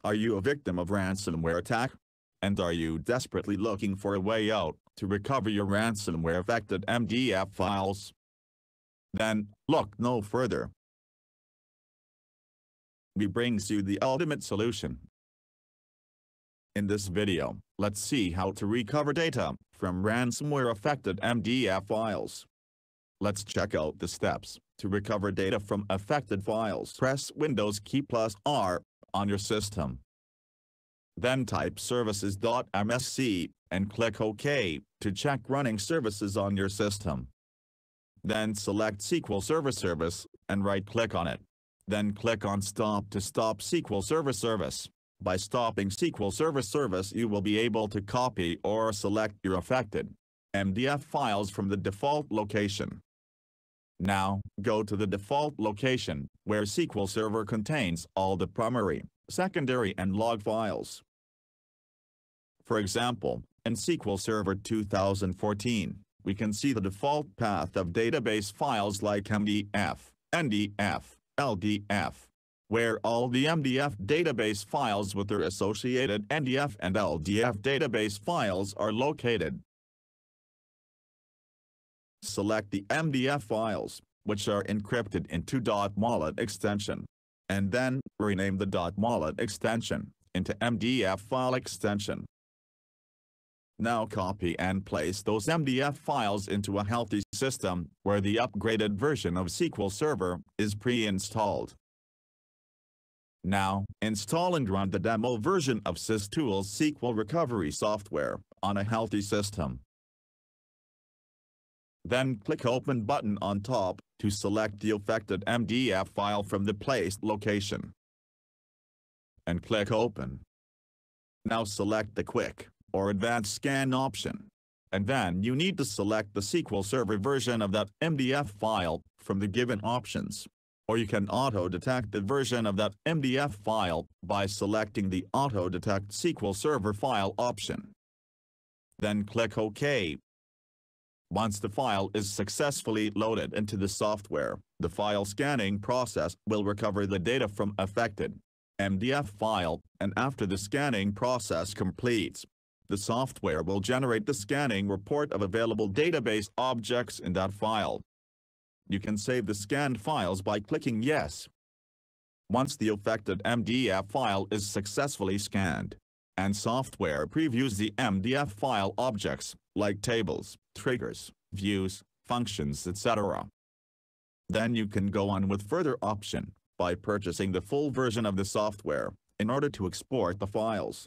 Are you a victim of ransomware attack? And are you desperately looking for a way out to recover your ransomware-affected MDF files? Then, look no further. We brings you the ultimate solution. In this video, let's see how to recover data from ransomware-affected MDF files. Let's check out the steps to recover data from affected files. Press Windows key plus R on your system. Then type services.msc and click OK to check running services on your system. Then select SQL Server Service and right-click on it. Then click on Stop to stop SQL Server Service. By stopping SQL Server Service, you will be able to copy or select your affected MDF files from the default location. Now, go to the default location, where SQL Server contains all the primary, secondary and log files. For example, in SQL Server 2014, we can see the default path of database files like MDF, NDF, LDF, where all the MDF database files with their associated NDF and LDF database files are located. Select the MDF files, which are encrypted into .mollet extension, and then rename the .mollet extension into MDF file extension. Now copy and place those MDF files into a healthy system where the upgraded version of SQL Server is pre-installed. Now, install and run the demo version of SysTools SQL Recovery software on a healthy system. Then click Open button on top to select the affected MDF file from the placed location. And click Open. Now select the Quick or Advanced Scan option. And then you need to select the SQL Server version of that MDF file from the given options. Or you can auto-detect the version of that MDF file by selecting the Auto-Detect SQL Server file option. Then click OK. Once the file is successfully loaded into the software, the file scanning process will recover the data from affected MDF file, and after the scanning process completes, the software will generate the scanning report of available database objects in that file. You can save the scanned files by clicking Yes. Once the affected MDF file is successfully scanned, and software previews the MDF file objects, like tables, triggers, views, functions, etc. Then you can go on with further option by purchasing the full version of the software in order to export the files.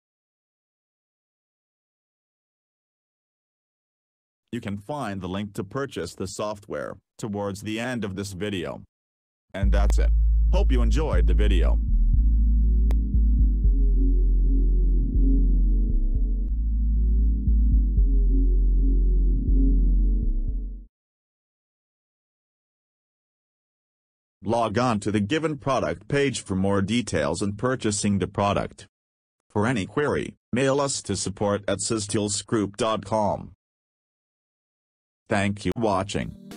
You can find the link to purchase the software towards the end of this video. And that's it. Hope you enjoyed the video. Log on to the given product page for more details and purchasing the product. For any query, mail us to support@systoolsgroup.com. Thank you for watching.